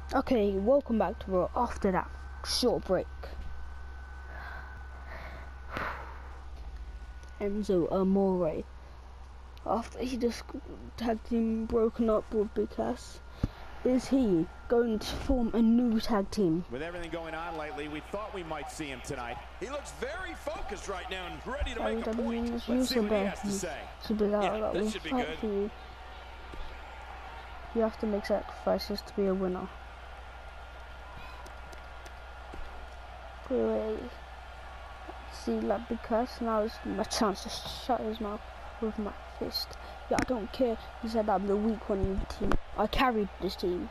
Okay, welcome back to Raw after that short break. Enzo Amore, after he just tag team broken up with Big Cass, is he going to form a new tag team? With everything going on lately, we thought we might see him tonight. He looks very focused right now and ready to make a point. Let's see what he has to say. Yeah, this should be good. You have to make sacrifices to be a winner. Wait. See, like, because now is my chance to shut his mouth with my fist. Yeah, I don't care. He said I'm the weak one in the team. I carried this team.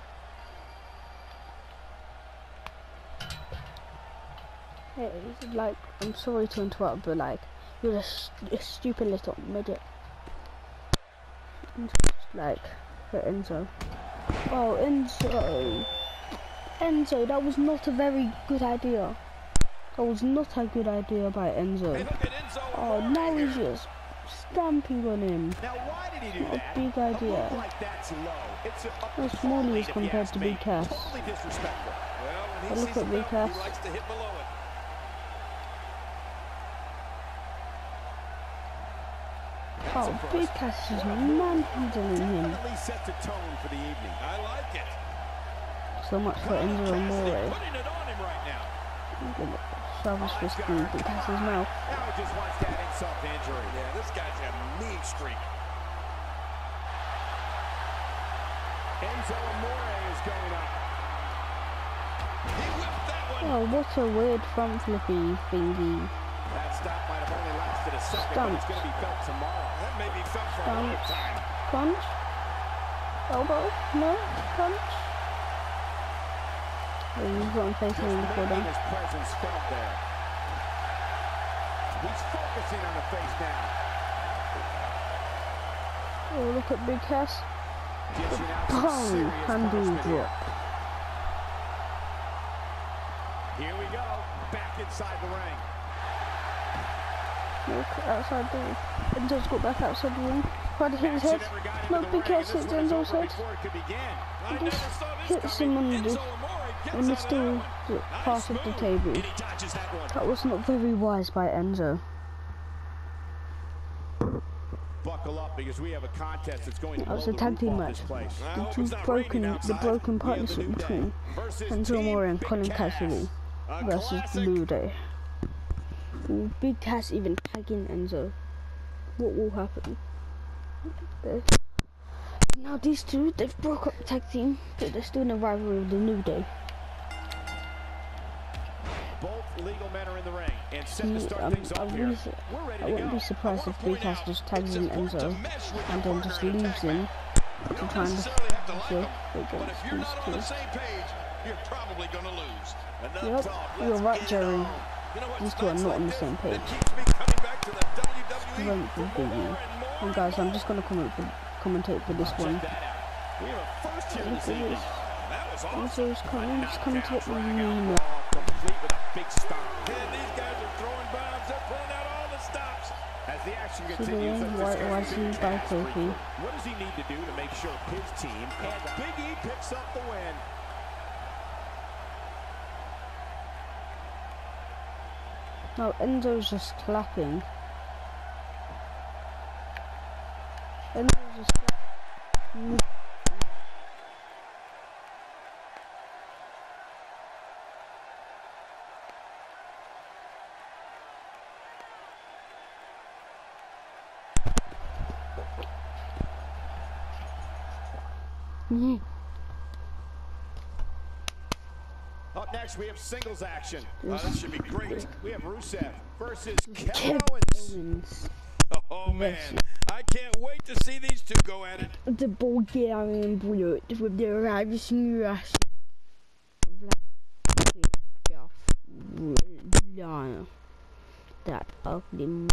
Hey, like, I'm sorry to interrupt, but like, you're a stupid little midget. Like, for Enzo. Oh, Enzo, that was not a very good idea. That was not a good idea by Enzo. Hey, look at Enzo. Oh, now he's just stamping on him. Now, why did he do not that? A big idea. Like that's low. That's small as compared to Big Cass. Totally disrespectful. Well, when he look at Big Cass. He likes to hit below it. Oh, Big Cass is manhandling him. Definitely sets a tone for the evening. I like it. So much for Enzo Amore. Putting it on him right now. Shove his fist in Big Cass's mouth. Now he just wants that insult to injury. Yeah, this guy's a mean streak. Enzo Amore is going up. He whipped that one. Oh, what a weird front flippy thingy. That stop might have only lasted a second, but it's going to be felt tomorrow. That may be felt for a long time. Punch. Elbow. No. Punch. Oh, he's got him facing in the corner. His presence felt there. He's focusing on the face now. Oh, look at Big Cass. Boom! Handle drop. Here we go. Back inside the ring. Look, outside the ring. Enzo's got back outside the ring. Tried to hit his head. No, Big Cass hits Enzo's head. He just hits him on the steel part of the table. That was not very wise by Enzo. Buckle up because we have a contest that's going to that was a tag team match. The broken partnership between Enzo Amore and Colin Cassidy versus Blue Day. Will Big Cass even tag in Enzo? What will happen? Now these two, they've broke up the tag team, but they're still in a rivalry with the New Day. Both legal men are in the ring and set to start things off here. I wouldn't be surprised if Big Cass just tags in Enzo and then just leaves him to try and against these two. You're probably going to lose. Yep, you're right, Jerry. These two are not on the same page. And guys, I'm just going to commentate for this one. Enzo's coming, he's coming to hit me. Complete with a big stop. And these guys are throwing bombs. They're pulling out all the stops. As the action continues, what does he need to do to make sure his team and Big E picks up the win? No, Enzo's just clapping. Enzo's just clapping. Up next, we have singles action. This should be great. We have Rusev versus Kevin Owens. Oh man, I can't wait to see these two go at it. The Bulgarian brute with the ravishing rush. That ugly mullet.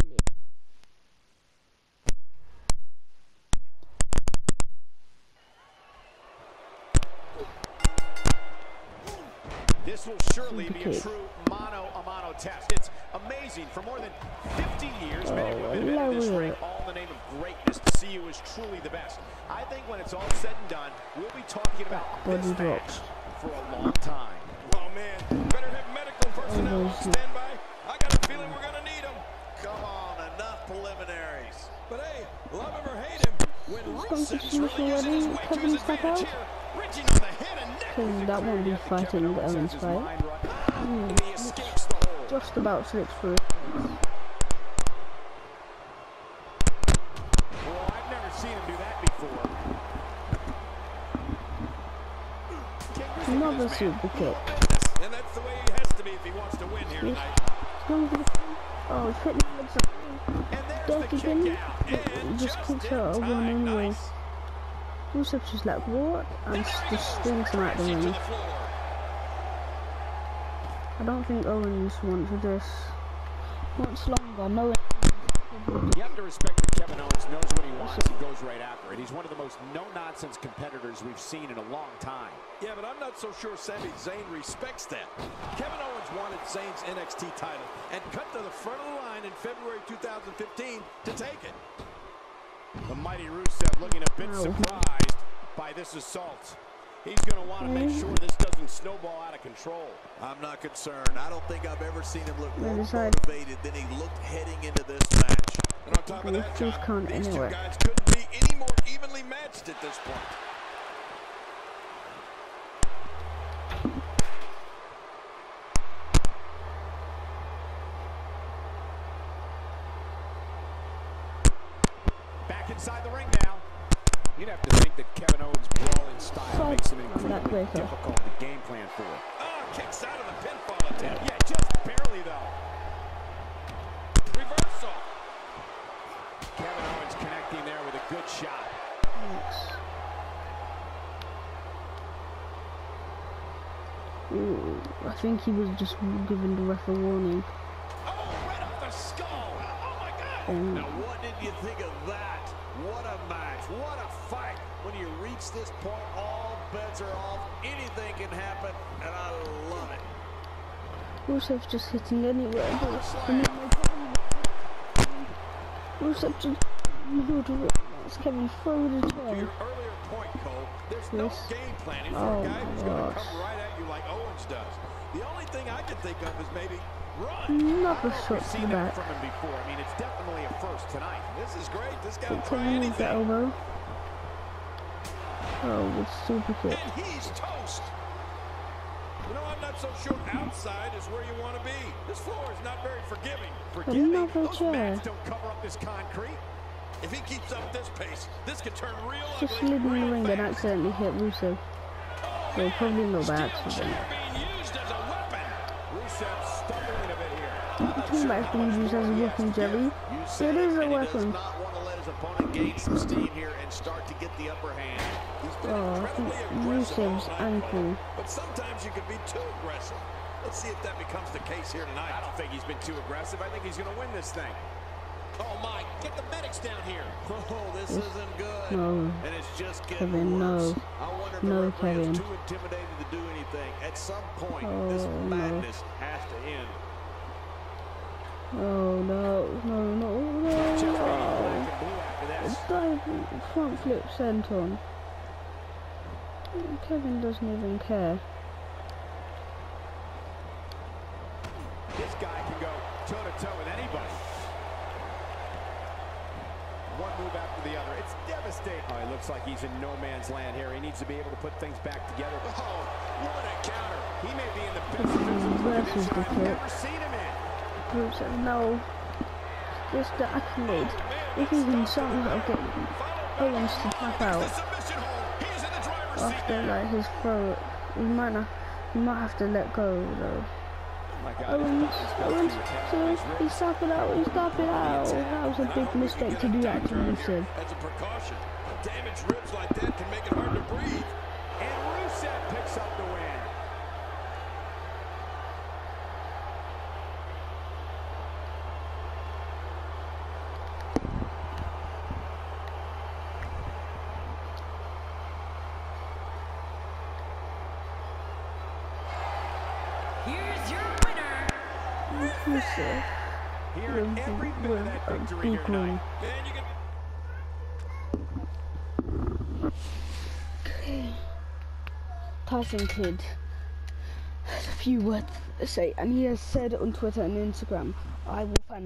This will surely be a true mano-a-mano test. It's amazing. For more than 50 years, many women have been in this ring, all in the name of greatness, to see you as truly the best. I think when it's all said and done, we'll be talking about this match for a long time. Oh, man. Better have medical personnel on standby. I got a feeling we're going to need them. Come on, enough preliminaries. But hey, love him or hate him, when Rusev's really using his weight to his advantage here, reaching on the head and neck. That won't be fighting the Owens fight. He escapes the hole. Just about slips through. Well, I've never seen him do that before. Another super kick. And that's the way he has to be if he wants to win here tonight. Oh, he's hitting him with something. Dirty pin. He just kicks out of one anyway. Rusev's just like, what? And just stings him out the ring. I don't think Owens wants this much longer. No. You have to respect that Kevin Owens knows what he wants and goes right after it. He's one of the most no-nonsense competitors we've seen in a long time. Yeah, but I'm not so sure Sami Zayn respects that. Kevin Owens wanted Zayn's NXT title and cut to the front of the line in February 2015 to take it. The mighty Rusev looking a bit surprised by this assault. He's going to want to make sure this doesn't snowball out of control. I'm not concerned. I don't think I've ever seen him look more motivated than he looked heading into this match. And on top of that, John, these two guys couldn't be any more evenly matched at this point. Back inside the ring now. You'd have to think that Kevin Owens' brawling style makes him incredibly difficult to game plan for. Oh, kicks out of the pinfall attempt. Yeah, just barely though. Reversal. Kevin Owens connecting there with a good shot. Ooh, I think he was just giving the ref a warning. Oh, right off the skull. Oh my God. Now what did you think of that? What a match. What a fight. When you reach this point, all bets are off. Anything can happen, and I love it. Rusev's just hitting anywhere. Rusev just lets Kevin throw the To turn. your earlier point, Cole, there's no game planning for a guy who's going to come right at you like Owens does. The only thing I can think of is maybe run. Another shot I've to seen the that back. from him before. I mean, it's definitely a first tonight. This is great. This guy will try Kevin with the anything. elbow. Oh, with super kick. And he's toast. You know, I'm not so sure outside is where you want to be. This floor is not very forgiving. Another Those chair. mats don't cover up this concrete. If he keeps up this pace, this could turn real ugly. Just slid in the real ring and fast. accidentally hit Rusev. Oh, Well, probably not by steel accident. chair being used as a weapon. Rusev stumbling a bit here. I think that's being used as a weapon, Jerry. It is a weapon. Does not want to let his opponent gain some steam here and start to get the upper hand. He's been Oh, I incredibly think aggressive all Rusev's night ankle. long, but sometimes you can be too aggressive. Let's see if that becomes the case here tonight. I don't think he's been too aggressive. I think he's going to win this thing. Oh my, get the medics down here. Oh, this isn't good. No. And it's just getting Kevin, worse. no. I wonder if No, the referee Kevin. is too intimidated to do anything. At some point, this Oh, no. madness has to end. Oh no, no, no, no, Just no. black and blue after this. Diving front flip senton. Kevin doesn't even care. This guy can go toe-to-toe with anybody. One move after the other. It's devastating. Oh, it looks like he's in no man's land here. He needs to be able to put things back together. Oh, what a counter. He may be in the best physical condition I've ever seen him in. Rusev, no. Just the accolade. If he can somehow get Owens to tap out after like his throw, he might have to let go though. Owens, he's tapping out, he's tapping out. That was a big mistake to do that to Rusev. As a precaution, damaged ribs like that can make it hard to breathe. And Rusev picks up the win. Here's your winner, Rusev. Here in every bit of that victory here tonight. And you can Tyson Kidd has a few words to say, and he has said on Twitter and Instagram, I will find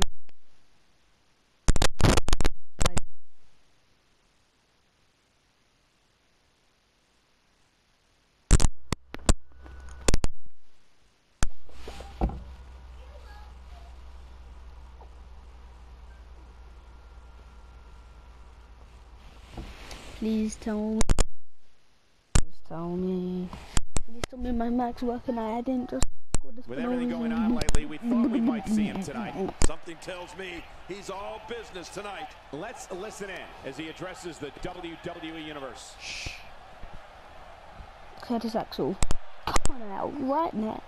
Please tell me. Please tell me. Please tell me my mic's working. I didn't just. With everything going on lately, we thought we might see him tonight. Something tells me he's all business tonight. Let's listen in as he addresses the WWE Universe. Shh. Curtis Axel, come on out right now.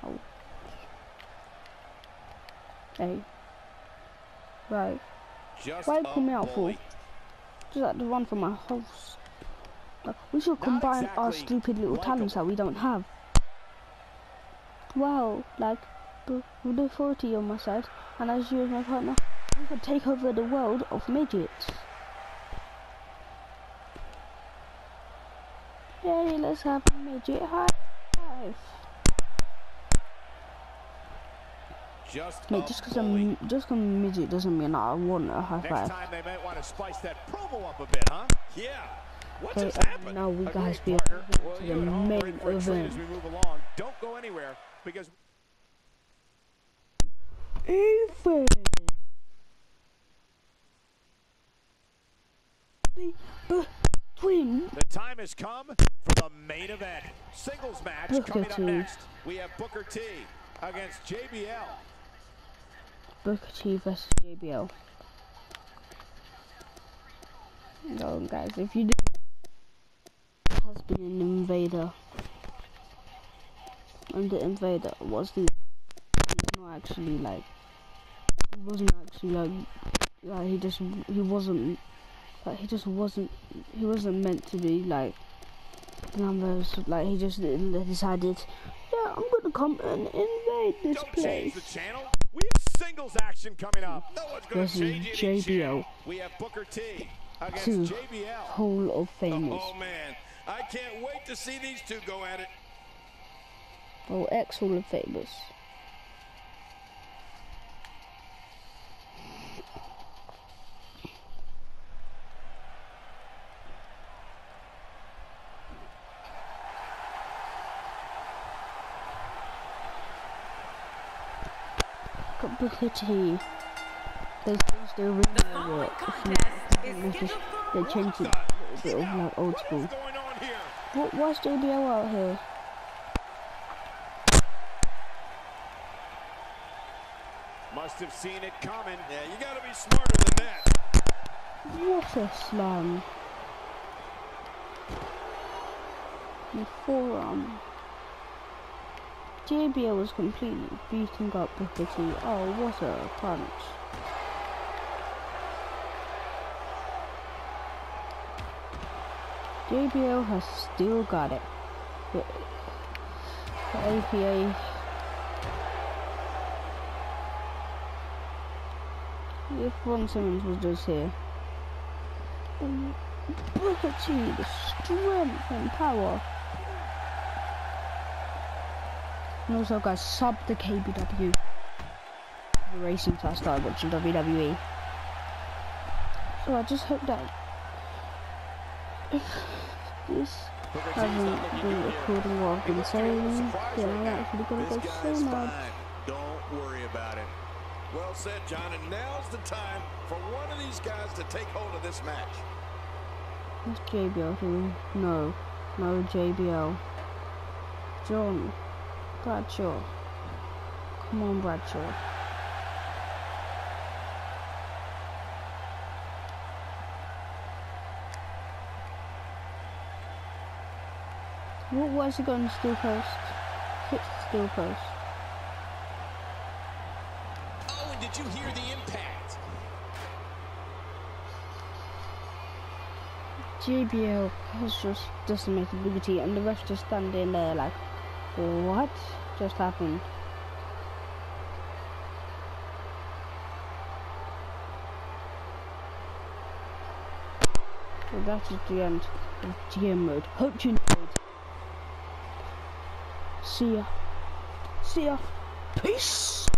Hey. Right. Why pull me out for? Just like to run for my house. Like, we should combine our stupid little talents that we don't have. Wow, like, with the authority on my side, and as you as my partner, we could take over the world of midgets. Yay, let's have a midget high five. Mate, just because I'm a midget doesn't mean I want a high five. Next time they might want to spice that promo up a bit, huh? Yeah. What just happened? Now we guys be to the main event. As we move along, don't go anywhere because. The time has come for the main event. Singles match coming up next. We have Booker T against JBL. Booker T versus JBL. No, guys, if you didn't, has been an invader, and the invader was the. He's not actually like. He wasn't actually like he wasn't meant to be like numbers. Like he just decided, yeah, I'm gonna come and invade this place. Change the channel. We have singles action coming up. No one's gonna change it. JBL. We have Booker T against JBL. Hall of Famers. Oh man, I can't wait to see these two go at it. Oh, ex-Hall of Famers. Booker T. They changed they changed it a bit of like old school. Why's JBL out here? Must have seen it coming. Yeah, you gotta be smarter than that. What a slam. The forearm. JBL was completely beating up Booker T. Oh, what a punch. JBL has still got it. The APA. If Ron Simmons was just here. Booker T, the strength and power. And also, guys, sub the KBW. The racing since I started watching WWE. So I just hope that if this hasn't been recording what I've been saying, then I'm actually gonna go so mad. Don't worry about it. Well said, John, and now's the time for one of these guys to take hold of this match. What's JBL doing? No JBL. John. Bradshaw. Come on, Bradshaw. Why is he going to steel post? Hit steel post. Oh, and did you hear the impact? JBL has just decimated Booker T, and the ref just standing there like, what just happened? Well, that is the end of GM mode. Hope you enjoyed. See ya. See ya. Peace.